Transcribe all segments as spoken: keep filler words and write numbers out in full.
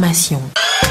l'information.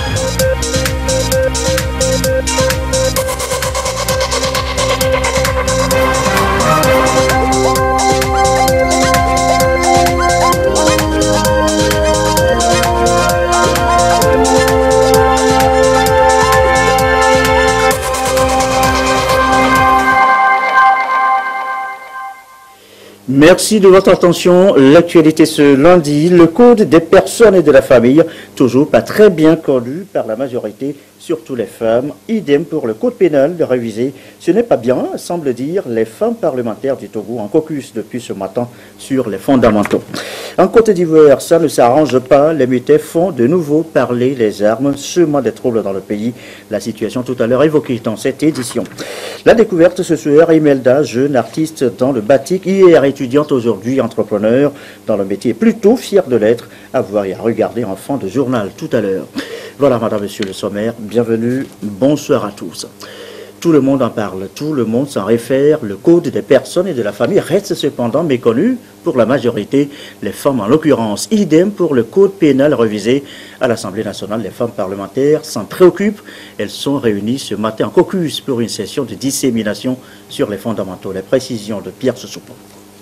Merci de votre attention. L'actualité ce lundi, le code des personnes et de la famille, toujours pas très bien connu par la majorité, surtout les femmes. Idem pour le code pénal de réviser. Ce n'est pas bien, semble dire les femmes parlementaires du Togo en caucus depuis ce matin sur les fondamentaux. En Côte d'Ivoire, ça ne s'arrange pas. Les mutés font de nouveau parler les armes, semant des troubles dans le pays. La situation tout à l'heure évoquée dans cette édition. La découverte ce soir, Imelda, jeune artiste dans le batik, hier étudiante, aujourd'hui entrepreneur dans le métier, plutôt fière de l'être, à voir et à regarder en fond de journal tout à l'heure. Voilà, madame, monsieur le sommaire, bienvenue, bonsoir à tous. Tout le monde en parle, tout le monde s'en réfère. Le code des personnes et de la famille reste cependant méconnu pour la majorité, les femmes en l'occurrence. Idem pour le code pénal révisé à l'Assemblée nationale. Les femmes parlementaires s'en préoccupent. Elles sont réunies ce matin en caucus pour une session de dissémination sur les fondamentaux. Les précisions de Pierre Soussoupon.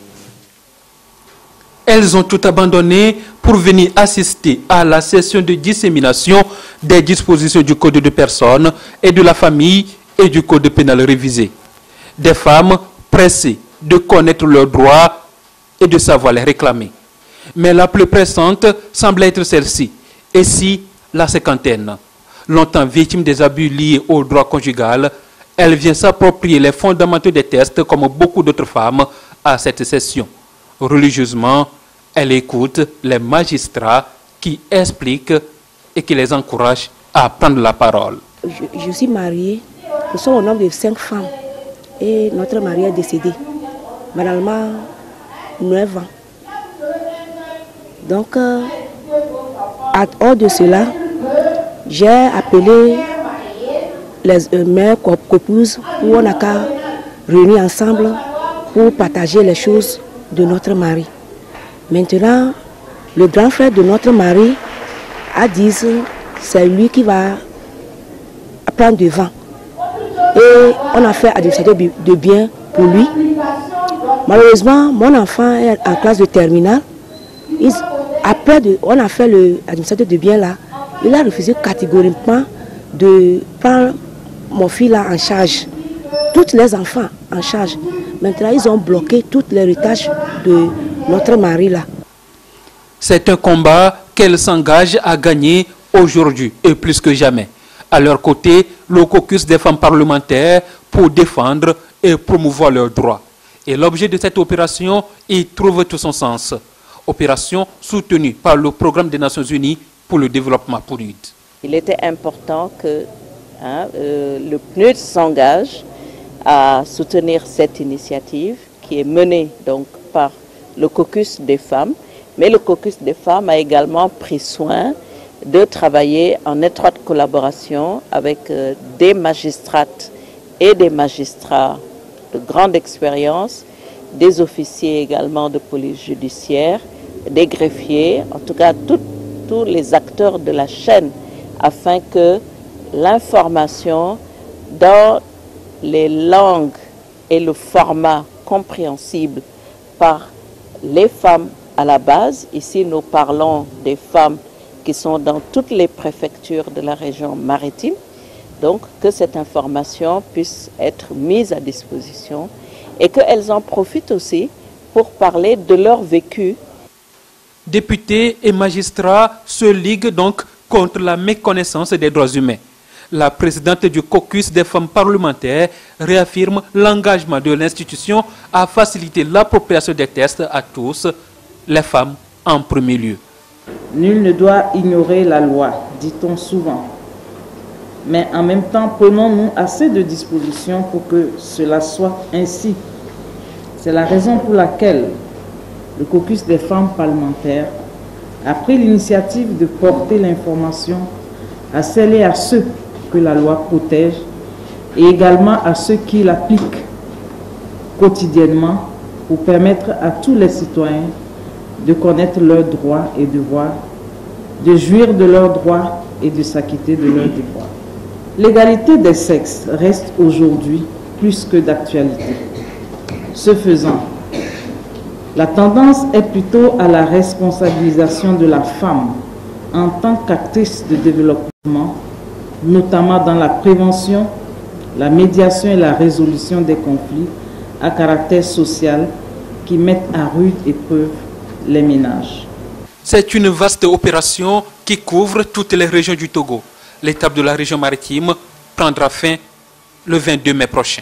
Elles ont tout abandonné pour venir assister à la session de dissémination des dispositions du Code de personnes et de la famille et du Code pénal révisé. Des femmes pressées de connaître leurs droits et de savoir les réclamer. Mais la plus pressante semble être celle-ci, et si la cinquantaine. Longtemps victime des abus liés au droit conjugal, elle vient s'approprier les fondamentaux des tests comme beaucoup d'autres femmes à cette session. Religieusement, elle écoute les magistrats qui expliquent et qui les encouragent à prendre la parole. Je, je suis mariée, nous sommes au nombre de cinq femmes et notre mari est décédé, normalement neuf ans. Donc, euh, à hors de cela, j'ai appelé les euh, mères copouses où on a qu'à réunir ensemble pour partager les choses de notre mari. Maintenant, le grand frère de notre mari a dit que c'est lui qui va prendre devant. Et on a fait administration de biens pour lui. Malheureusement, mon enfant est en classe de terminale. Il, après, de, on a fait l'administration de biens là. Il a refusé catégoriquement de prendre mon fils là en charge. Tous les enfants en charge. Maintenant, ils ont bloqué tout l'héritage de notre mari là. C'est un combat qu'elle s'engage à gagner aujourd'hui et plus que jamais. À leur côté, le caucus des femmes parlementaires pour défendre et promouvoir leurs droits. Et l'objet de cette opération y trouve tout son sens. Opération soutenue par le programme des Nations Unies pour le développement P N U D. Il était important que hein, euh, le P N U D s'engage à soutenir cette initiative qui est menée donc par le caucus des femmes. Mais le caucus des femmes a également pris soin de travailler en étroite collaboration avec euh, des magistrates et des magistrats de grande expérience, des officiers également de police judiciaire, des greffiers, en tout cas tous les acteurs de la chaîne, afin que l'information dans les langues et le format compréhensible par les femmes à la base, ici nous parlons des femmes qui sont dans toutes les préfectures de la région maritime, donc que cette information puisse être mise à disposition et qu'elles en profitent aussi pour parler de leur vécu. Députés et magistrats se liguent donc contre la méconnaissance des droits humains. La présidente du caucus des femmes parlementaires réaffirme l'engagement de l'institution à faciliter l'appropriation des tests à tous, les femmes en premier lieu. Nul ne doit ignorer la loi, dit-on souvent. Mais en même temps, prenons-nous assez de dispositions pour que cela soit ainsi. C'est la raison pour laquelle le caucus des femmes parlementaires a pris l'initiative de porter l'information à celles et à ceux que la loi protège et également à ceux qui l'appliquent quotidiennement pour permettre à tous les citoyens de connaître leurs droits et devoirs de jouir de leurs droits et de s'acquitter de leurs devoirs. L'égalité des sexes reste aujourd'hui plus que d'actualité. Ce faisant, la tendance est plutôt à la responsabilisation de la femme en tant qu'actrice de développement, notamment dans la prévention, la médiation et la résolution des conflits à caractère social qui mettent à rude épreuve les ménages. C'est une vaste opération qui couvre toutes les régions du Togo. L'étape de la région maritime prendra fin le vingt-deux mai prochain.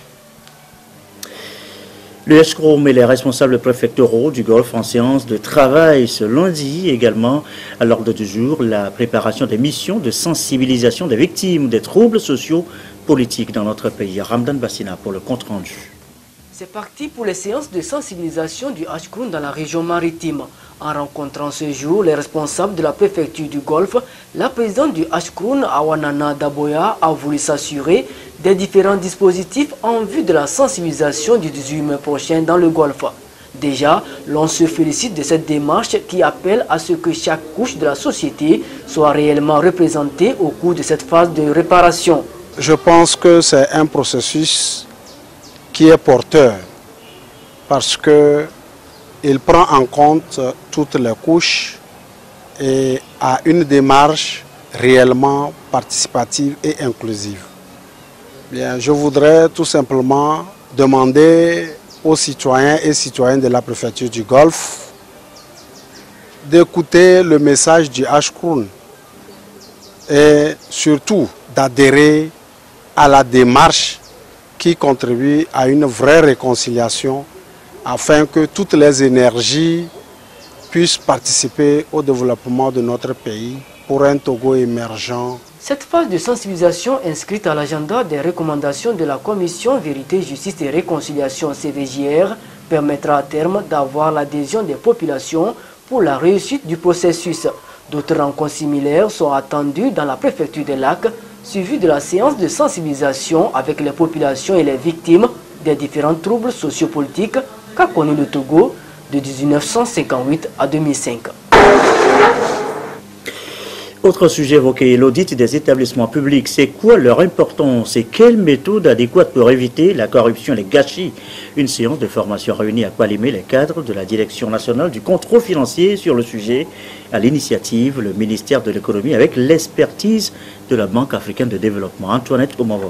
Le Escrom et les responsables préfectoraux du Golfe en séance de travail ce lundi. Également à l'ordre du jour, la préparation des missions de sensibilisation des victimes des troubles sociaux politiques dans notre pays. Ramdan Bassina pour le compte-rendu. C'est parti pour les séances de sensibilisation du Ashkroun dans la région maritime. En rencontrant ce jour les responsables de la préfecture du Golfe, la présidente du Ashkroun, Awanana Daboya, a voulu s'assurer des différents dispositifs en vue de la sensibilisation du dix-huit mai prochain dans le Golfe. Déjà, l'on se félicite de cette démarche qui appelle à ce que chaque couche de la société soit réellement représentée au cours de cette phase de réparation. Je pense que c'est un processus qui est porteur parce qu'il prend en compte toutes les couches et a une démarche réellement participative et inclusive. Bien, je voudrais tout simplement demander aux citoyens et citoyennes de la préfecture du Golfe d'écouter le message du Ashkroun et surtout d'adhérer à la démarche qui contribue à une vraie réconciliation afin que toutes les énergies puissent participer au développement de notre pays pour un Togo émergent. Cette phase de sensibilisation inscrite à l'agenda des recommandations de la Commission Vérité, Justice et Réconciliation C V J R permettra à terme d'avoir l'adhésion des populations pour la réussite du processus. D'autres rencontres similaires sont attendues dans la préfecture des Lacs, suivi de la séance de sensibilisation avec les populations et les victimes des différents troubles sociopolitiques qu'a connu le Togo de mille neuf cent cinquante-huit à deux mille cinq. Autre sujet évoqué, l'audit des établissements publics. C'est quoi leur importance et quelle méthode adéquate pour éviter la corruption et les gâchis? Une séance de formation réunie à Kwalimé les cadres de la Direction nationale du contrôle financier sur le sujet, à l'initiative le ministère de l'économie avec l'expertise de la Banque africaine de développement. Antoinette Omavovo.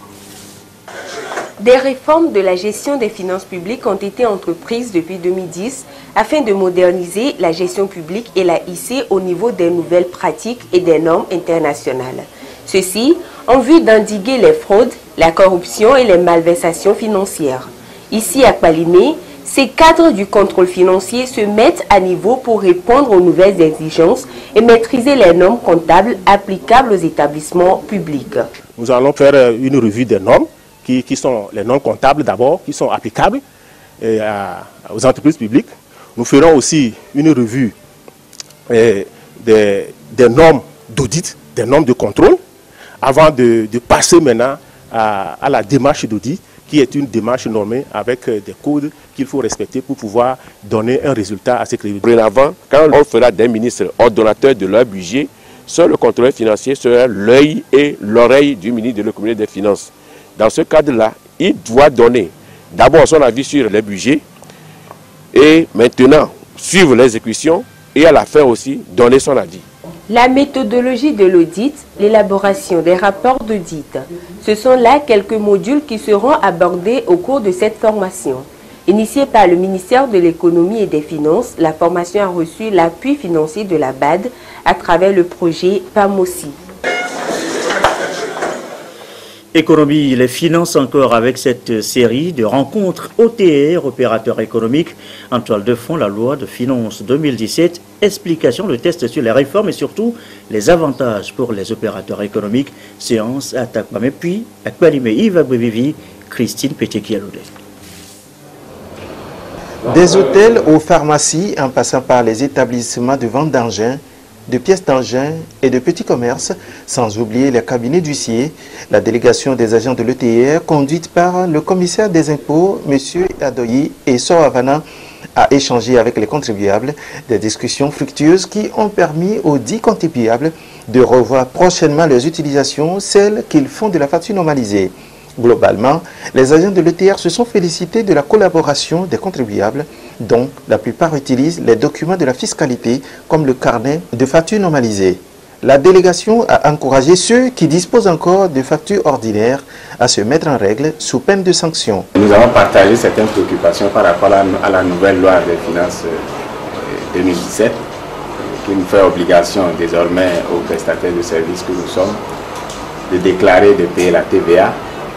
Des réformes de la gestion des finances publiques ont été entreprises depuis deux mille dix afin de moderniser la gestion publique et la hisser au niveau des nouvelles pratiques et des normes internationales. Ceci en vue d'endiguer les fraudes, la corruption et les malversations financières. Ici à Kwalimé, ces cadres du contrôle financier se mettent à niveau pour répondre aux nouvelles exigences et maîtriser les normes comptables applicables aux établissements publics. Nous allons faire une revue des normes. Qui, qui sont les normes comptables d'abord, qui sont applicables et à, aux entreprises publiques. Nous ferons aussi une revue eh, des, des normes d'audit, des normes de contrôle, avant de, de passer maintenant à, à la démarche d'audit, qui est une démarche normée avec des codes qu'il faut respecter pour pouvoir donner un résultat à ces crédits. Dorénavant, quand on fera des ministres ordonnateurs de leur budget, seul le contrôleur financier sera l'œil et l'oreille du ministre de l'économie et des finances. Dans ce cadre-là, il doit donner d'abord son avis sur les budgets et maintenant suivre l'exécution et à la fin aussi donner son avis. La méthodologie de l'audit, l'élaboration des rapports d'audit, ce sont là quelques modules qui seront abordés au cours de cette formation. Initiée par le ministère de l'économie et des finances, la formation a reçu l'appui financier de la B A D à travers le projet PAMOSI. Économie, les finances encore avec cette série de rencontres O T R, opérateurs économiques, en toile de fond la loi de finances deux mille dix-sept, explication, le test sur les réformes et surtout les avantages pour les opérateurs économiques, séance à Takwame, puis à Kwalimé, Yves Bouvivi, Christine Pétekialoudé. Des hôtels aux pharmacies en passant par les établissements de vente d'engins, de pièces d'engins et de petits commerces, sans oublier les cabinets d'huissiers. La délégation des agents de l'E T R, conduite par le commissaire des impôts, M. Adoyi et Soravana, a échangé avec les contribuables, des discussions fructueuses qui ont permis aux dix contribuables de revoir prochainement leurs utilisations, celles qu'ils font de la facture normalisée. Globalement, les agents de l'E T R se sont félicités de la collaboration des contribuables, dont la plupart utilisent les documents de la fiscalité comme le carnet de facture normalisée. La délégation a encouragé ceux qui disposent encore de factures ordinaires à se mettre en règle sous peine de sanctions. Nous avons partagé certaines préoccupations par rapport à la nouvelle loi des finances deux mille dix-sept qui nous fait obligation désormais aux prestataires de services que nous sommes de déclarer, de payer la T V A,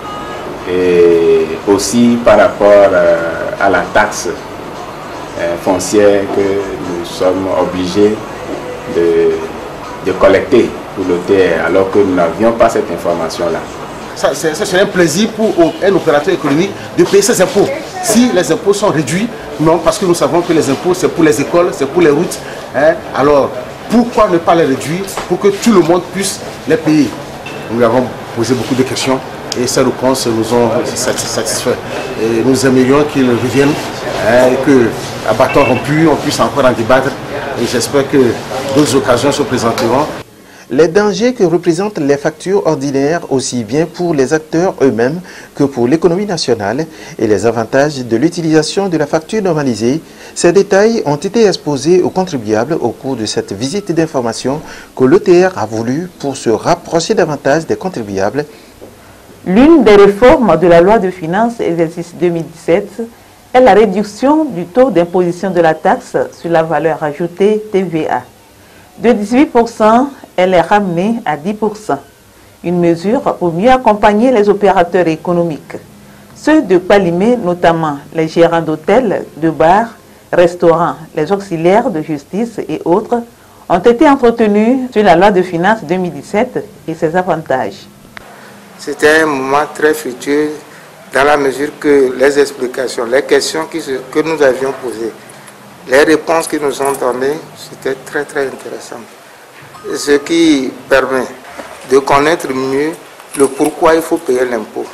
et aussi par rapport à la taxe foncière que nous sommes obligés de, de collecter pour l'O T R, alors que nous n'avions pas cette information-là. Ça, c'est un plaisir pour un opérateur économique de payer ses impôts. Si les impôts sont réduits, non, parce que nous savons que les impôts, c'est pour les écoles, c'est pour les routes. Hein, alors, pourquoi ne pas les réduire pour que tout le monde puisse les payer? Nous avons posé beaucoup de questions et ces réponses nous ont satisfaits. Et nous aimerions qu'ils reviennent, hein, et que, à bâton rompu, on puisse encore en débattre. Et j'espère que d'autres occasions se présenteront. Les dangers que représentent les factures ordinaires, aussi bien pour les acteurs eux-mêmes que pour l'économie nationale, et les avantages de l'utilisation de la facture normalisée, ces détails ont été exposés aux contribuables au cours de cette visite d'information que l'E T R a voulu pour se rapprocher davantage des contribuables. L'une des réformes de la loi de finances exercice deux mille dix-sept est la réduction du taux d'imposition de la taxe sur la valeur ajoutée T V A. De dix-huit pour cent, elle est ramenée à dix pour cent. Une mesure pour mieux accompagner les opérateurs économiques. Ceux de Palimé, notamment les gérants d'hôtels, de bars, restaurants, les auxiliaires de justice et autres, ont été entretenus sur la loi de finances deux mille dix-sept et ses avantages. C'était un moment très fructueux dans la mesure que les explications, les questions qui se, que nous avions posées, les réponses qu'ils nous ont données, c'était très très intéressant. Ce qui permet de connaître mieux le pourquoi il faut payer l'impôt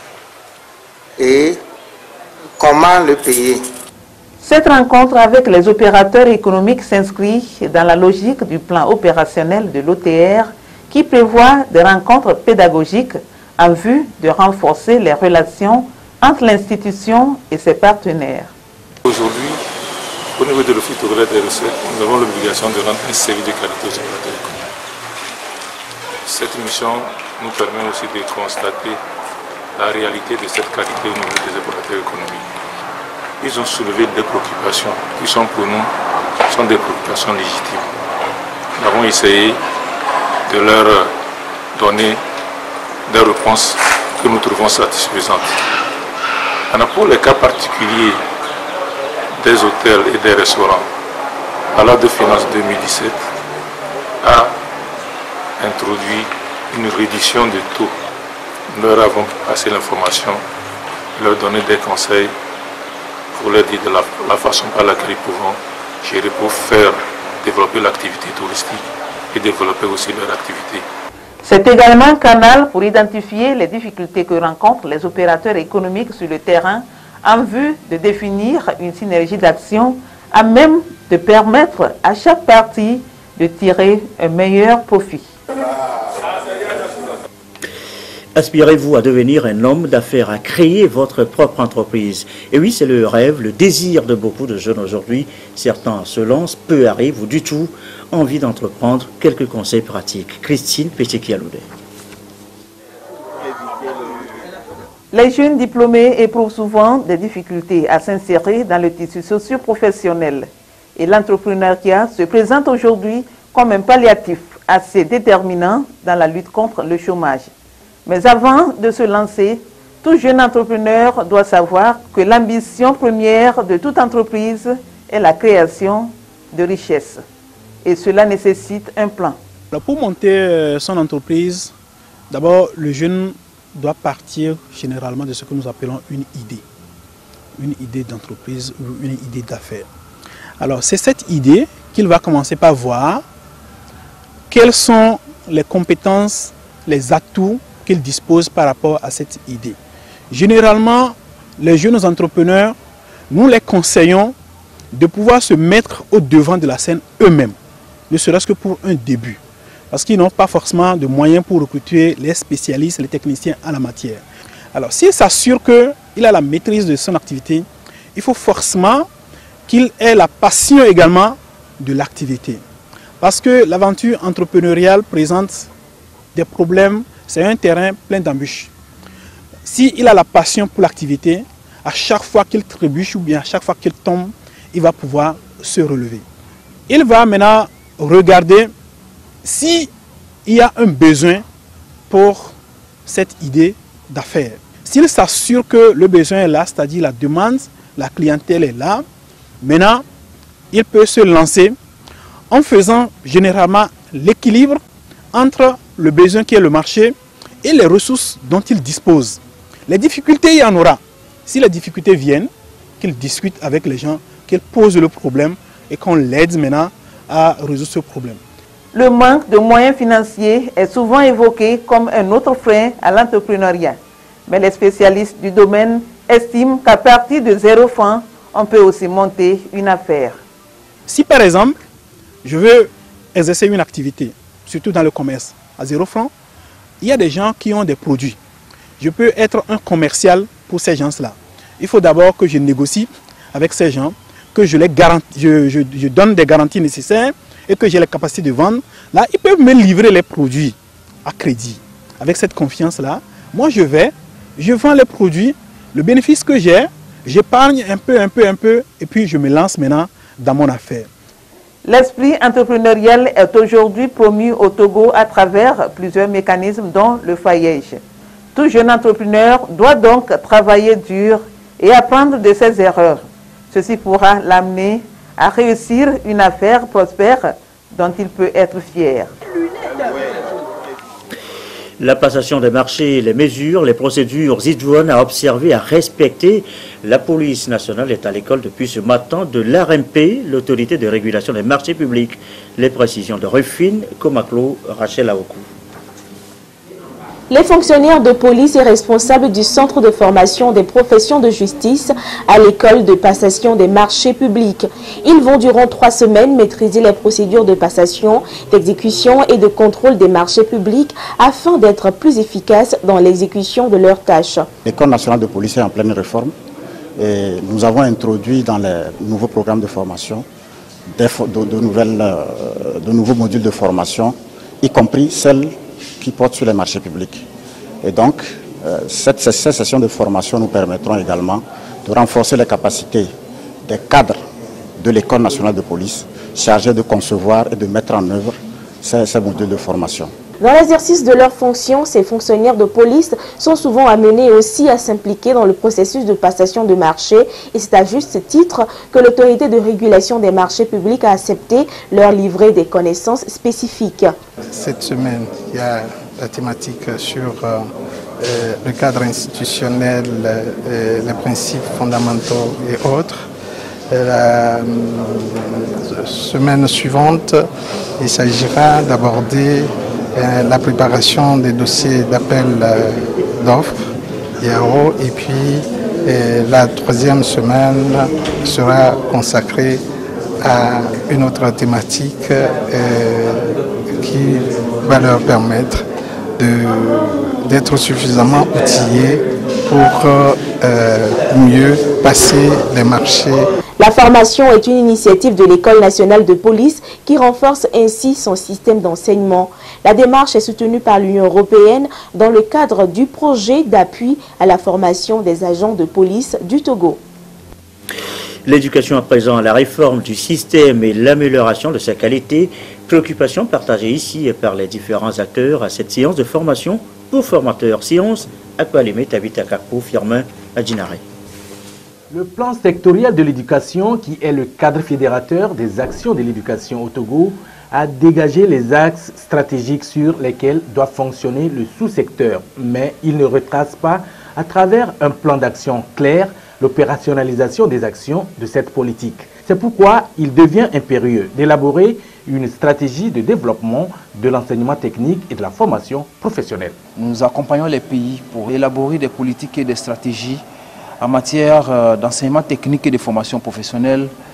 et comment le payer. Cette rencontre avec les opérateurs économiques s'inscrit dans la logique du plan opérationnel de l'O T R qui prévoit des rencontres pédagogiques en vue de renforcer les relations entre l'institution et ses partenaires. Aujourd'hui, au niveau de l'Office de relais des recettes, nous avons l'obligation de rendre un service de qualité aux opérateurs économiques. Cette mission nous permet aussi de constater la réalité de cette qualité au niveau des opérateurs économiques. Ils ont soulevé des préoccupations qui sont pour nous sont des préoccupations légitimes. Nous avons essayé de leur donner des réponses que nous trouvons satisfaisantes. Alors pour les cas particuliers des hôtels et des restaurants, la loi de finances deux mille dix-sept a introduit une réduction de taux. Nous leur avons passé l'information, leur donné des conseils pour leur dire de la, la façon par laquelle ils pourront gérer pour faire développer l'activité touristique et développer aussi leur activité. C'est également un canal pour identifier les difficultés que rencontrent les opérateurs économiques sur le terrain en vue de définir une synergie d'action à même de permettre à chaque partie de tirer un meilleur profit. Aspirez-vous à devenir un homme d'affaires, à créer votre propre entreprise? Et oui, c'est le rêve, le désir de beaucoup de jeunes aujourd'hui. Certains se lancent, peu arrivent ou du tout envie d'entreprendre. Quelques conseils pratiques. Christine Péchekialoudé. Les jeunes diplômés éprouvent souvent des difficultés à s'insérer dans le tissu socio-professionnel. Et l'entrepreneuriat se présente aujourd'hui comme un palliatif assez déterminant dans la lutte contre le chômage. Mais avant de se lancer, tout jeune entrepreneur doit savoir que l'ambition première de toute entreprise est la création de richesses. Et cela nécessite un plan. Alors pour monter son entreprise, d'abord le jeune doit partir généralement de ce que nous appelons une idée. Une idée d'entreprise ou une idée d'affaires. Alors c'est cette idée qu'il va commencer par voir quelles sont les compétences, les atouts qu'il dispose par rapport à cette idée. Généralement, les jeunes entrepreneurs, nous les conseillons de pouvoir se mettre au devant de la scène eux-mêmes, ne serait-ce que pour un début. Parce qu'ils n'ont pas forcément de moyens pour recruter les spécialistes, les techniciens en la matière. Alors, s'il s'assure qu'il a la maîtrise de son activité, il faut forcément qu'il ait la passion également de l'activité. Parce que l'aventure entrepreneuriale présente des problèmes, c'est un terrain plein d'embûches. S'il a la passion pour l'activité, à chaque fois qu'il trébuche ou bien à chaque fois qu'il tombe, il va pouvoir se relever. Il va maintenant regarder s'il y a un besoin pour cette idée d'affaires. S'il s'assure que le besoin est là, c'est-à-dire la demande, la clientèle est là, maintenant, il peut se lancer en faisant généralement l'équilibre entre le besoin qui est le marché et les ressources dont il dispose. Les difficultés, il y en aura. Si les difficultés viennent, qu'il discute avec les gens, qu'il pose le problème et qu'on l'aide maintenant à résoudre ce problème. Le manque de moyens financiers est souvent évoqué comme un autre frein à l'entrepreneuriat. Mais les spécialistes du domaine estiment qu'à partir de zéro franc, on peut aussi monter une affaire. Si par exemple, je veux exercer une activité, surtout dans le commerce, à zéro franc, il y a des gens qui ont des produits. Je peux être un commercial pour ces gens-là. Il faut d'abord que je négocie avec ces gens, que je, les garantis, je, je, je donne des garanties nécessaires et que j'ai la capacité de vendre. Là, ils peuvent me livrer les produits à crédit. Avec cette confiance-là, moi je vais, je vends les produits, le bénéfice que j'ai, j'épargne un peu, un peu, un peu, et puis je me lance maintenant dans mon affaire. L'esprit entrepreneurial est aujourd'hui promu au Togo à travers plusieurs mécanismes, dont le foyage. Tout jeune entrepreneur doit donc travailler dur et apprendre de ses erreurs. Ceci pourra l'amener à réussir une affaire prospère dont il peut être fier. La passation des marchés, les mesures, les procédures idoines à observer, à respecter. La police nationale est à l'école depuis ce matin de l'A R M P, l'autorité de régulation des marchés publics. Les précisions de Rufine, Komaclo, Rachel Aokou. Les fonctionnaires de police et responsables du centre de formation des professions de justice à l'école de passation des marchés publics. Ils vont durant trois semaines maîtriser les procédures de passation, d'exécution et de contrôle des marchés publics afin d'être plus efficaces dans l'exécution de leurs tâches. L'école nationale de police est en pleine réforme et nous avons introduit dans les nouveaux programmes de formation de, de, de, nouvelles, de nouveaux modules de formation, y compris celles qui portent sur les marchés publics. Et donc, euh, cette, ces sessions de formation nous permettront également de renforcer les capacités des cadres de l'École nationale de police chargés de concevoir et de mettre en œuvre ces, ces modules de formation. Dans l'exercice de leurs fonctions, ces fonctionnaires de police sont souvent amenés aussi à s'impliquer dans le processus de passation de marché et c'est à juste titre que l'autorité de régulation des marchés publics a accepté leur livrer des connaissances spécifiques. Cette semaine, il y a la thématique sur euh, euh, le cadre institutionnel, euh, les principes fondamentaux et autres. La euh, semaine suivante, il s'agira d'aborder la préparation des dossiers d'appel d'offres, I A O, et puis et la troisième semaine sera consacrée à une autre thématique euh, qui va leur permettre d'être suffisamment outillés pour euh, mieux passer les marchés. La formation est une initiative de l'École nationale de police qui renforce ainsi son système d'enseignement. La démarche est soutenue par l'Union européenne dans le cadre du projet d'appui à la formation des agents de police du Togo. L'éducation à présent, la réforme du système et l'amélioration de sa qualité, préoccupation partagée ici par les différents acteurs à cette séance de formation pour formateurs. Séance à Kwalime, Tabita Kakpo, Firmin, Adjinare. Le plan sectoriel de l'éducation, qui est le cadre fédérateur des actions de l'éducation au Togo, a dégagé les axes stratégiques sur lesquels doit fonctionner le sous-secteur. Mais il ne retrace pas, à travers un plan d'action clair, l'opérationnalisation des actions de cette politique. C'est pourquoi il devient impérieux d'élaborer une stratégie de développement de l'enseignement technique et de la formation professionnelle. Nous accompagnons les pays pour élaborer des politiques et des stratégies en matière d'enseignement technique et de formation professionnelle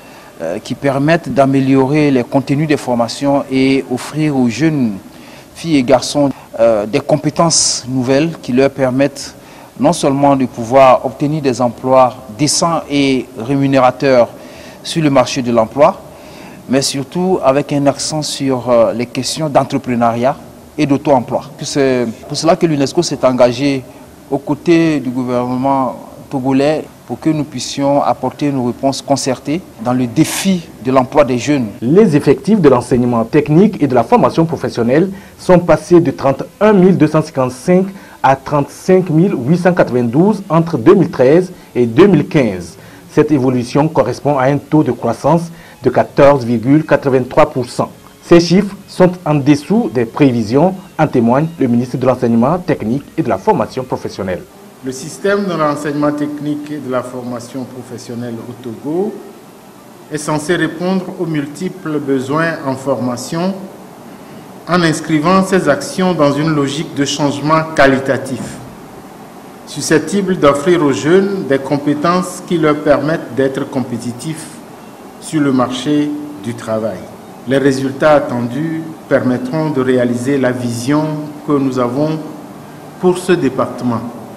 euh, qui permettent d'améliorer les contenus des formations et offrir aux jeunes filles et garçons euh, des compétences nouvelles qui leur permettent non seulement de pouvoir obtenir des emplois décents et rémunérateurs sur le marché de l'emploi, mais surtout avec un accent sur euh, les questions d'entrepreneuriat et d'auto-emploi. C'est pour cela que l'UNESCO s'est engagé aux côtés du gouvernement togolais pour que nous puissions apporter une réponse concertée dans le défi de l'emploi des jeunes. Les effectifs de l'enseignement technique et de la formation professionnelle sont passés de trente-et-un mille deux cent cinquante-cinq à trente-cinq mille huit cent quatre-vingt-douze entre deux mille treize et deux mille quinze. Cette évolution correspond à un taux de croissance de quatorze virgule quatre-vingt-trois pour cent. Ces chiffres sont en dessous des prévisions, en témoigne le ministre de l'Enseignement technique et de la formation professionnelle. Le système de l'enseignement technique et de la formation professionnelle au Togo est censé répondre aux multiples besoins en formation en inscrivant ces actions dans une logique de changement qualitatif, susceptible d'offrir aux jeunes des compétences qui leur permettent d'être compétitifs sur le marché du travail. Les résultats attendus permettront de réaliser la vision que nous avons pour ce département,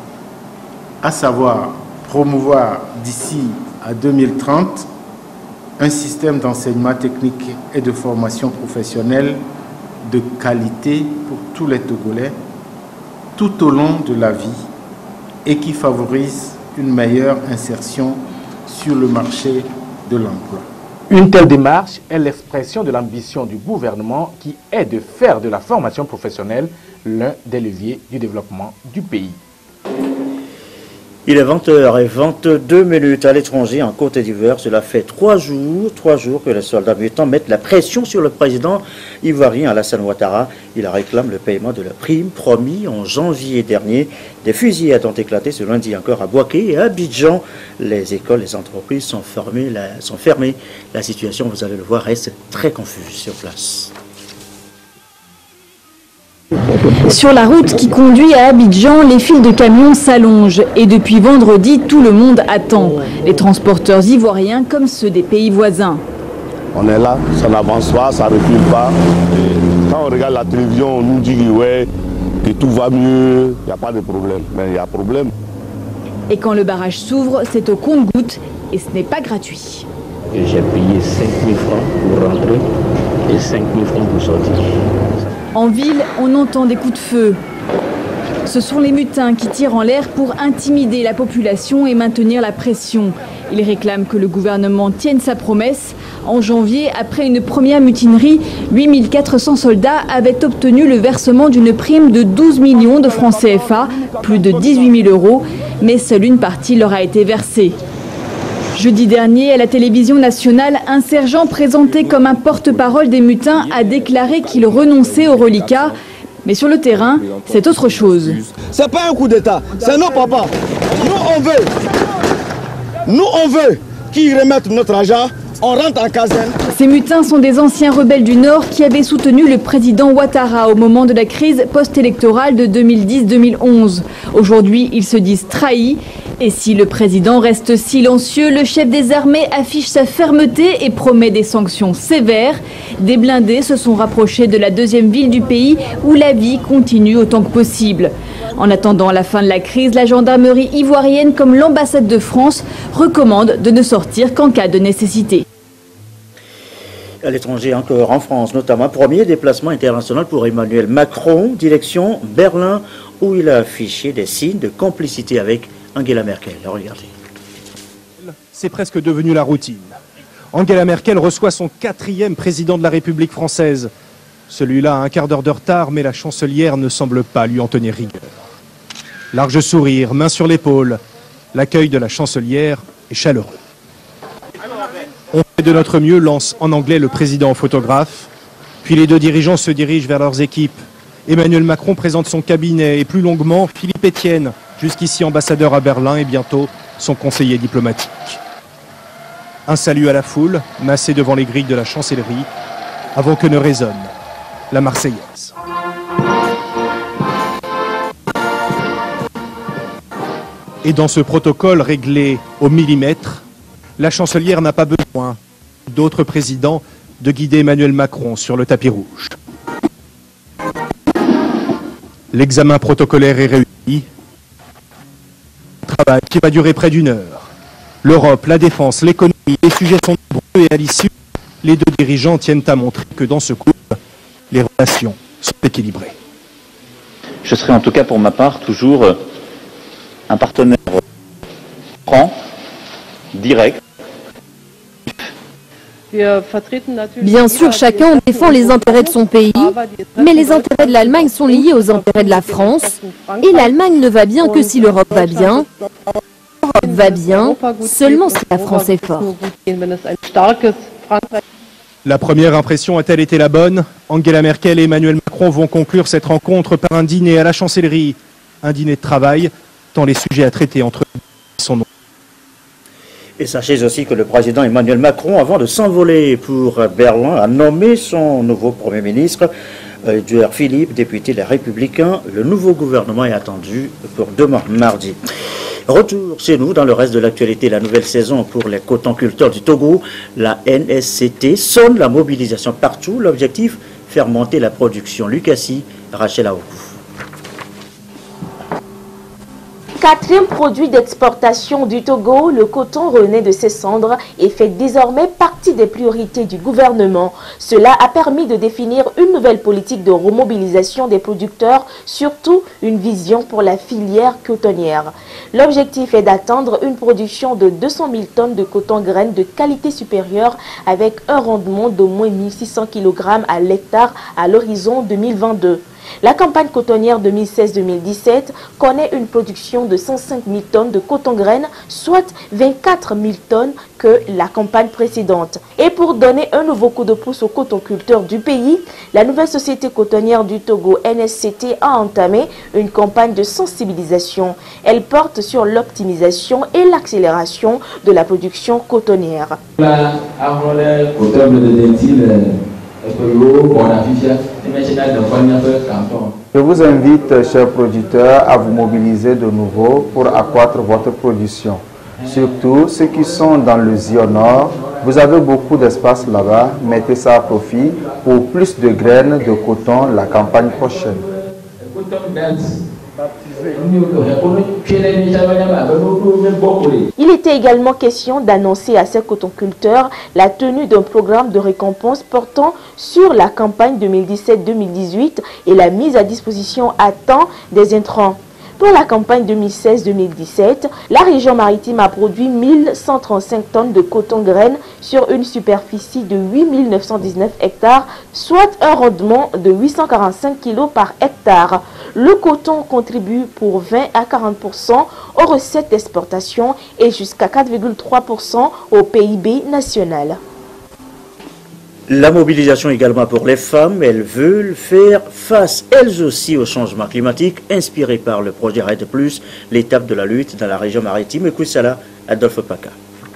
à savoir promouvoir d'ici à deux mille trente un système d'enseignement technique et de formation professionnelle de qualité pour tous les Togolais tout au long de la vie et qui favorise une meilleure insertion sur le marché de l'emploi. Une telle démarche est l'expression de l'ambition du gouvernement qui est de faire de la formation professionnelle l'un des leviers du développement du pays. Il est vingt heures et vingt-deux minutes à l'étranger en Côte d'Ivoire. Cela fait trois jours, trois jours que les soldats mutants mettent la pression sur le président ivoirien Alassane Ouattara. Il réclame le paiement de la prime promis en janvier dernier. Des fusillades ont éclaté ce lundi encore à Bouaké et à Abidjan. Les écoles, les entreprises sont fermées. La, sont fermées. La situation, vous allez le voir, reste très confuse sur place. Sur la route qui conduit à Abidjan, les files de camions s'allongent et depuis vendredi, tout le monde attend. Les transporteurs ivoiriens comme ceux des pays voisins. On est là, ça n'avance pas, ça ne recule pas. Et quand on regarde la télévision, on nous dit que, ouais, que tout va mieux, il n'y a pas de problème. Mais il y a problème. Et quand le barrage s'ouvre, c'est au compte-gouttes et ce n'est pas gratuit. J'ai payé cinq mille francs pour rentrer et cinq mille francs pour sortir. En ville, on entend des coups de feu. Ce sont les mutins qui tirent en l'air pour intimider la population et maintenir la pression. Ils réclament que le gouvernement tienne sa promesse. En janvier, après une première mutinerie, huit mille quatre cents soldats avaient obtenu le versement d'une prime de douze millions de francs C F A, plus de dix-huit mille euros, mais seule une partie leur a été versée. Jeudi dernier, à la télévision nationale, un sergent présenté comme un porte-parole des mutins a déclaré qu'il renonçait au reliquat. Mais sur le terrain, c'est autre chose. C'est pas un coup d'État, c'est nos papas. Nous, on veut, nous, on veut qu'ils remettent notre argent. On rentre en caserne. Ces mutins sont des anciens rebelles du Nord qui avaient soutenu le président Ouattara au moment de la crise post-électorale de deux mille dix deux mille onze. Aujourd'hui, ils se disent trahis. Et si le président reste silencieux, le chef des armées affiche sa fermeté et promet des sanctions sévères. Des blindés se sont rapprochés de la deuxième ville du pays où la vie continue autant que possible. En attendant la fin de la crise, la gendarmerie ivoirienne comme l'ambassade de France recommande de ne sortir qu'en cas de nécessité. À l'étranger, encore en France notamment, premier déplacement international pour Emmanuel Macron, direction Berlin, où il a affiché des signes de complicité avec Angela Merkel. Regardez. C'est presque devenu la routine. Angela Merkel reçoit son quatrième président de la République française. Celui-là a un quart d'heure de retard, mais la chancelière ne semble pas lui en tenir rigueur. Large sourire, main sur l'épaule, l'accueil de la chancelière est chaleureux. On fait de notre mieux, lance en anglais le président au photographe, puis les deux dirigeants se dirigent vers leurs équipes. Emmanuel Macron présente son cabinet et plus longuement Philippe Etienne, jusqu'ici ambassadeur à Berlin et bientôt son conseiller diplomatique. Un salut à la foule, massée devant les grilles de la chancellerie, avant que ne résonne la Marseillaise. Et dans ce protocole réglé au millimètre, la chancelière n'a pas besoin d'autres présidents de guider Emmanuel Macron sur le tapis rouge. L'examen protocolaire est réuni. Un travail qui va durer près d'une heure. L'Europe, la défense, l'économie, les sujets sont nombreux et à l'issue, les deux dirigeants tiennent à montrer que dans ce couple, les relations sont équilibrées. Je serai en tout cas pour ma part toujours un partenaire franc, direct. Bien sûr, chacun défend les intérêts de son pays, mais les intérêts de l'Allemagne sont liés aux intérêts de la France. Et l'Allemagne ne va bien que si l'Europe va bien. L'Europe va bien seulement si la France est forte. La première impression a-t-elle été la bonne? Angela Merkel et Emmanuel Macron vont conclure cette rencontre par un dîner à la chancellerie. Un dîner de travail, tant les sujets à traiter entre eux sont nombreux. Et sachez aussi que le président Emmanuel Macron, avant de s'envoler pour Berlin, a nommé son nouveau Premier ministre, Édouard Philippe, député des Républicains. Le nouveau gouvernement est attendu pour demain, mardi. Retour chez nous dans le reste de l'actualité, la nouvelle saison pour les cotonculteurs du Togo. La N S C T sonne la mobilisation partout. L'objectif, faire monter la production. Lucassi, Rachel Aoukou. Quatrième produit d'exportation du Togo, le coton renaît de ses cendres et fait désormais partie des priorités du gouvernement. Cela a permis de définir une nouvelle politique de remobilisation des producteurs, surtout une vision pour la filière cotonnière. L'objectif est d'atteindre une production de deux cent mille tonnes de coton graines de qualité supérieure avec un rendement d'au moins mille six cents kilogrammes à l'hectare à l'horizon deux mille vingt-deux. La campagne cotonnière deux mille seize deux mille dix-sept connaît une production de cent cinq mille tonnes de coton-graines, soit vingt-quatre mille tonnes que la campagne précédente. Et pour donner un nouveau coup de pouce aux cotonculteurs du pays, la nouvelle société cotonnière du Togo, N S C T, a entamé une campagne de sensibilisation. Elle porte sur l'optimisation et l'accélération de la production cotonnière. Je vous invite, chers producteurs, à vous mobiliser de nouveau pour accroître votre production. Surtout ceux qui sont dans le Zion Nord, vous avez beaucoup d'espace là-bas, mettez ça à profit pour plus de graines de coton la campagne prochaine. Il était également question d'annoncer à ces cotonculteurs la tenue d'un programme de récompense portant sur la campagne deux mille dix-sept deux mille dix-huit et la mise à disposition à temps des intrants. Pour la campagne deux mille seize deux mille dix-sept, la région maritime a produit mille cent trente-cinq tonnes de coton-graines sur une superficie de huit mille neuf cent dix-neuf hectares, soit un rendement de huit cent quarante-cinq kilos par hectare. Le coton contribue pour vingt à quarante pour cent aux recettes d'exportation et jusqu'à quatre virgule trois pour cent au P I B national. La mobilisation également pour les femmes, elles veulent faire face elles aussi au changement climatique, inspiré par le projet Red Plus, l'étape de la lutte dans la région maritime. Écoute ça là, Adolphe Paca.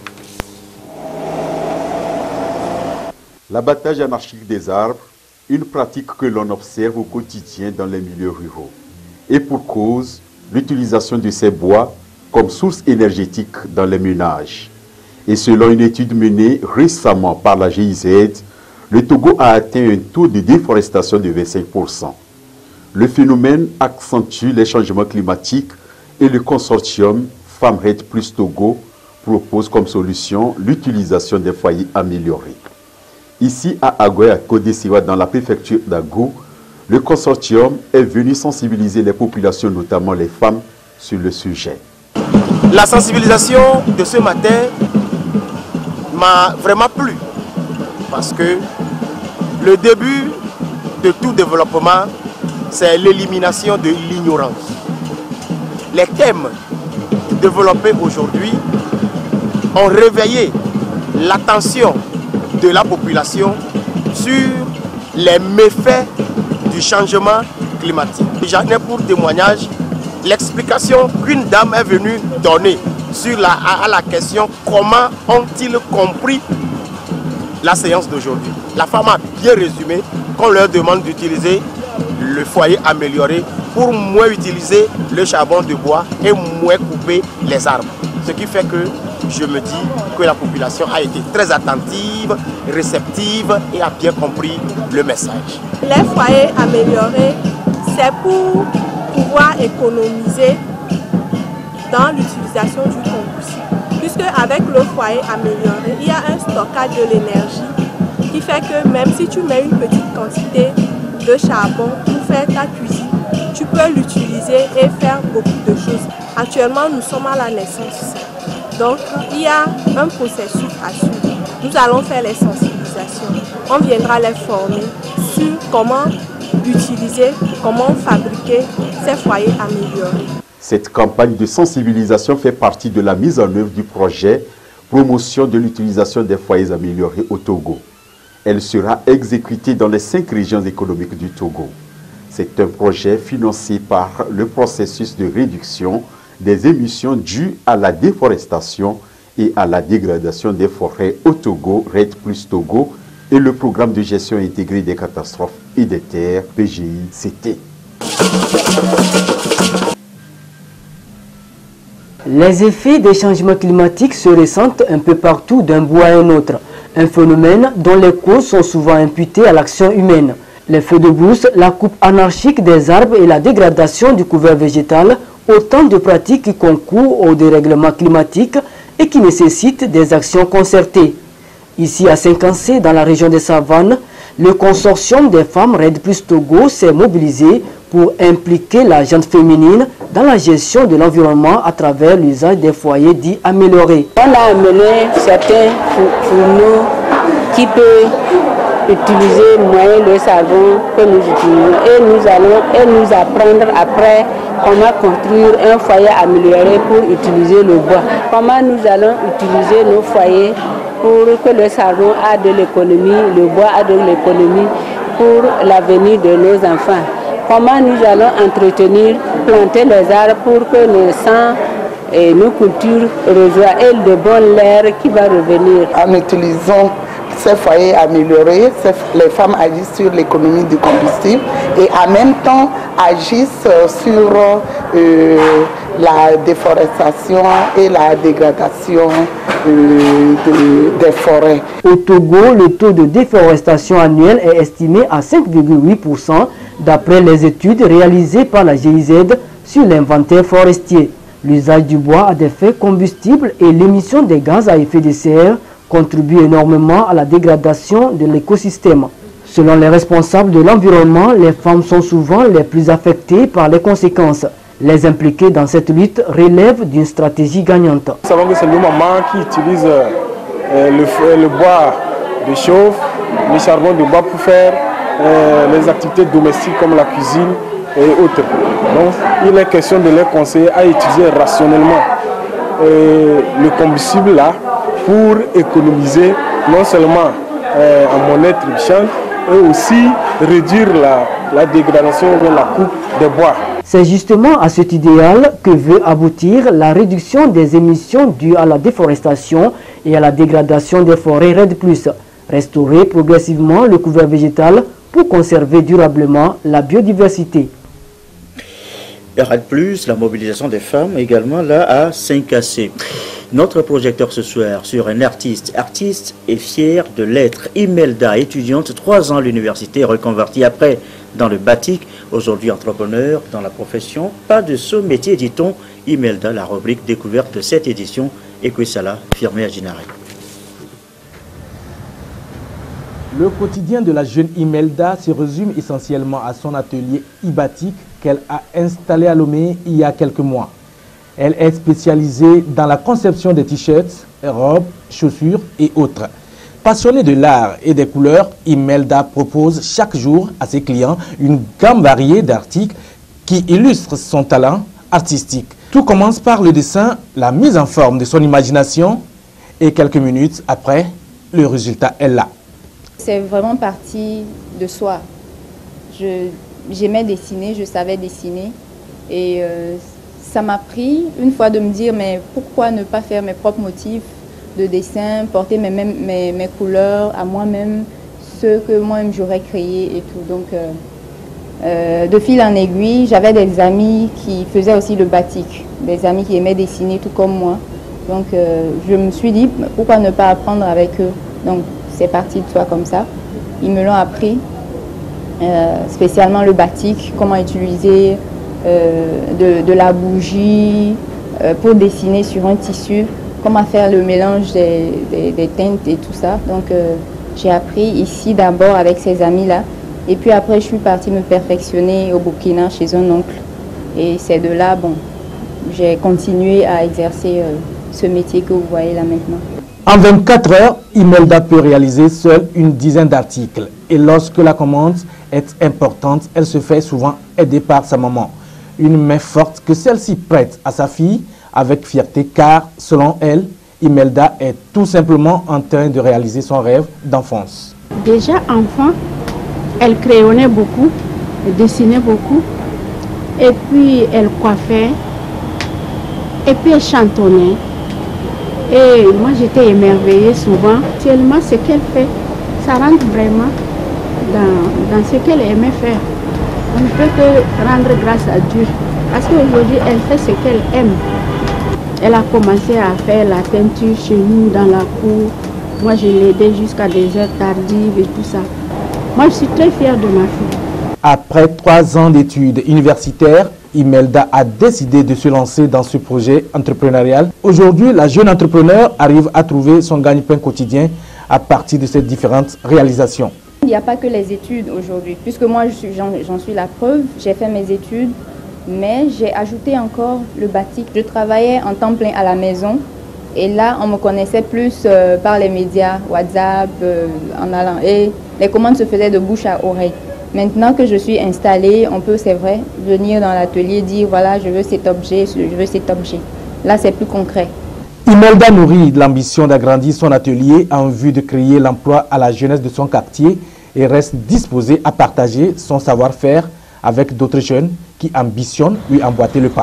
L'abattage anarchique des arbres, une pratique que l'on observe au quotidien dans les milieux ruraux. Et pour cause, l'utilisation de ces bois comme source énergétique dans les ménages. Et selon une étude menée récemment par la G I Z, le Togo a atteint un taux de déforestation de vingt-cinq pour cent. Le phénomène accentue les changements climatiques et le consortium Femmes Red Plus Togo propose comme solution l'utilisation des foyers améliorés. Ici à Agoye, à Kodesiwa, dans la préfecture d'Ago, le consortium est venu sensibiliser les populations, notamment les femmes, sur le sujet. La sensibilisation de ce matin m'a vraiment plu parce que le début de tout développement, c'est l'élimination de l'ignorance. Les thèmes développés aujourd'hui ont réveillé l'attention de la population sur les méfaits du changement climatique. J'en ai pour témoignage l'explication qu'une dame est venue donner sur la, à la question comment ont-ils compris la séance d'aujourd'hui. La femme a bien résumé qu'on leur demande d'utiliser le foyer amélioré pour moins utiliser le charbon de bois et moins couper les arbres. Ce qui fait que je me dis que la population a été très attentive, réceptive et a bien compris le message. Les foyers améliorés, c'est pour pouvoir économiser dans l'utilisation du combustible. Puisque avec le foyer amélioré, il y a un stockage de l'énergie qui fait que même si tu mets une petite quantité de charbon pour faire ta cuisine, tu peux l'utiliser et faire beaucoup de choses. Actuellement, nous sommes à la naissance. Donc, il y a un processus à suivre. Nous allons faire les sensibilisations. On viendra les former sur comment utiliser, comment fabriquer ces foyers améliorés. Cette campagne de sensibilisation fait partie de la mise en œuvre du projet Promotion de l'utilisation des foyers améliorés au Togo. Elle sera exécutée dans les cinq régions économiques du Togo. C'est un projet financé par le processus de réduction des émissions dues à la déforestation et à la dégradation des forêts au Togo, RED plus Togo, et le programme de gestion intégrée des catastrophes et des terres, P G I C T. Les effets des changements climatiques se ressentent un peu partout d'un bout à un autre, un phénomène dont les causes sont souvent imputées à l'action humaine. Les feux de brousse, la coupe anarchique des arbres et la dégradation du couvert végétal, autant de pratiques qui concourent au dérèglement climatique et qui nécessitent des actions concertées. Ici à Cinquancé, dans la région des Savanes, le consortium des femmes RED plus Togo s'est mobilisé pour impliquer la gente féminine dans la gestion de l'environnement à travers l'usage des foyers dits améliorés. On a amené certains fourneaux qui peuvent utiliser moyen de savon que nous utilisons et nous allons et nous apprendre après comment construire un foyer amélioré pour utiliser le bois. Comment nous allons utiliser nos foyers pour que le savon a de l'économie, le bois a de l'économie pour l'avenir de nos enfants. Comment nous allons entretenir, planter les arbres pour que nos sangs et nos cultures rejoignent de bon l'air qui va revenir. En utilisant ces foyers améliorés, les femmes agissent sur l'économie du combustible et en même temps agissent sur euh, la déforestation et la dégradation euh, de, des forêts. Au Togo, le taux de déforestation annuel est estimé à cinq virgule huit pour cent d'après les études réalisées par la G I Z sur l'inventaire forestier. L'usage du bois à des fins combustibles et l'émission des gaz à effet de serre contribuent énormément à la dégradation de l'écosystème. Selon les responsables de l'environnement, les femmes sont souvent les plus affectées par les conséquences. Les impliqués dans cette lutte relèvent d'une stratégie gagnante. Nous savons que c'est nos mamans qui utilisent euh, le, le bois de chauffe, le charbon de bois pour faire euh, les activités domestiques comme la cuisine et autres. Donc il est question de les conseiller à utiliser rationnellement euh, le combustible là pour économiser non seulement euh, en monnaie trébuchante, et aussi réduire la, la dégradation de la coupe des bois. C'est justement à cet idéal que veut aboutir la réduction des émissions dues à la déforestation et à la dégradation des forêts RED plus, restaurer progressivement le couvert végétal pour conserver durablement la biodiversité. RED plus, la mobilisation des femmes également là à Cinquancé. Notre projecteur ce soir sur un artiste, artiste et fier de l'être. Imelda, étudiante, trois ans à l'université, reconvertie après dans le batik, aujourd'hui entrepreneur dans la profession. Pas de saut métier, dit-on. Imelda, la rubrique découverte de cette édition. Ekwesala, firmé à Ginari. Le quotidien de la jeune Imelda se résume essentiellement à son atelier e-batik qu'elle a installé à Lomé il y a quelques mois. Elle est spécialisée dans la conception des t-shirts, robes, chaussures et autres. Passionnée de l'art et des couleurs, Imelda propose chaque jour à ses clients une gamme variée d'articles qui illustrent son talent artistique. Tout commence par le dessin, la mise en forme de son imagination et quelques minutes après, le résultat est là. C'est vraiment parti de soi. J'aimais dessiner, je savais dessiner et euh, ça m'a pris une fois de me dire mais pourquoi ne pas faire mes propres motifs de dessin, porter mes, mes, mes couleurs à moi-même, ceux que moi-même j'aurais créés et tout. Donc euh, euh, de fil en aiguille, j'avais des amis qui faisaient aussi le batik, des amis qui aimaient dessiner tout comme moi. Donc euh, je me suis dit, pourquoi ne pas apprendre avec eux? Donc c'est parti de soi comme ça. Ils me l'ont appris, euh, spécialement le batik, comment utiliser euh, de, de la bougie euh, pour dessiner sur un tissu, comment faire le mélange des, des, des teintes et tout ça. Donc euh, j'ai appris ici d'abord avec ces amis-là. Et puis après, je suis partie me perfectionner au Burkina chez un oncle. Et c'est de là, bon, j'ai continué à exercer euh, ce métier que vous voyez là maintenant. En vingt-quatre heures, Imelda peut réaliser seule une dizaine d'articles. Et lorsque la commande est importante, elle se fait souvent aider par sa maman. Une main forte que celle-ci prête à sa fille avec fierté, car selon elle, Imelda est tout simplement en train de réaliser son rêve d'enfance. Déjà enfant, elle crayonnait beaucoup, elle dessinait beaucoup, et puis elle coiffait, et puis elle chantonnait. Et moi j'étais émerveillée souvent. Actuellement, ce qu'elle fait, ça rentre vraiment dans, dans ce qu'elle aimait faire. On ne peut que rendre grâce à Dieu. Parce qu'aujourd'hui, elle fait ce qu'elle aime. Elle a commencé à faire la peinture chez nous dans la cour. Moi, je l'aidais jusqu'à des heures tardives et tout ça. Moi, je suis très fière de ma fille. Après trois ans d'études universitaires, Imelda a décidé de se lancer dans ce projet entrepreneurial. Aujourd'hui, la jeune entrepreneur arrive à trouver son gagne-pain quotidien à partir de ces différentes réalisations. Il n'y a pas que les études aujourd'hui, puisque moi j'en suis la preuve, j'ai fait mes études, mais j'ai ajouté encore le batik. Je travaillais en temps plein à la maison et là on me connaissait plus euh, par les médias, WhatsApp, euh, en allant, et les commandes se faisaient de bouche à oreille. Maintenant que je suis installée, on peut, c'est vrai, venir dans l'atelier, dire voilà, je veux cet objet, je veux cet objet. Là, c'est plus concret. Imelda nourrit l'ambition d'agrandir son atelier en vue de créer l'emploi à la jeunesse de son quartier et reste disposée à partager son savoir-faire avec d'autres jeunes qui ambitionnent lui emboîter le pas.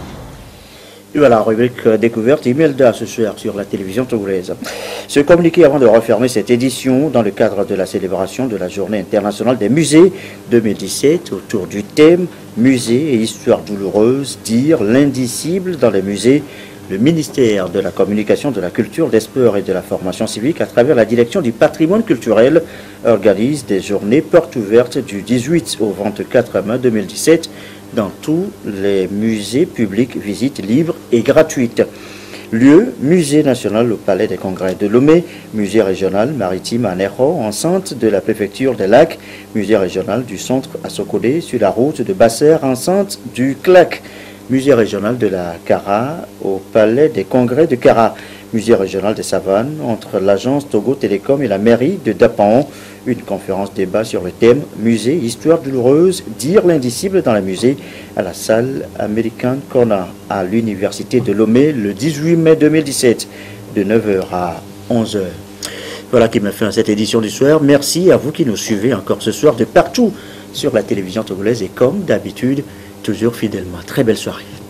Et voilà, rubrique découverte, Imelda ce soir sur la télévision togolaise. Ce communiqué avant de refermer cette édition dans le cadre de la célébration de la Journée internationale des musées deux mille dix-sept autour du thème Musées et histoire douloureuse, dire l'indicible dans les musées. Le ministère de la Communication, de la Culture, des Sports et de la Formation civique, à travers la direction du patrimoine culturel, organise des journées portes ouvertes du dix-huit au vingt-quatre mai deux mille dix-sept dans tous les musées publics, visites libres et gratuites. Lieu, musée national au Palais des Congrès de Lomé, musée régional maritime à Nero, enceinte de la préfecture des Lacs, musée régional du centre à Sokodé, sur la route de Basser, enceinte du C L A C, musée régional de la Cara au Palais des Congrès de Cara, musée régional des Savanes, entre l'agence Togo Télécom et la mairie de Dapaon. Une conférence débat sur le thème Musée, histoire douloureuse, dire l'indicible dans les musées à la salle American Corner à l'université de Lomé le dix-huit mai deux mille dix-sept de neuf heures à onze heures. Voilà qui m'a fait cette édition du soir. Merci à vous qui nous suivez encore ce soir de partout sur la télévision togolaise et comme d'habitude, toujours fidèlement. Très belle soirée.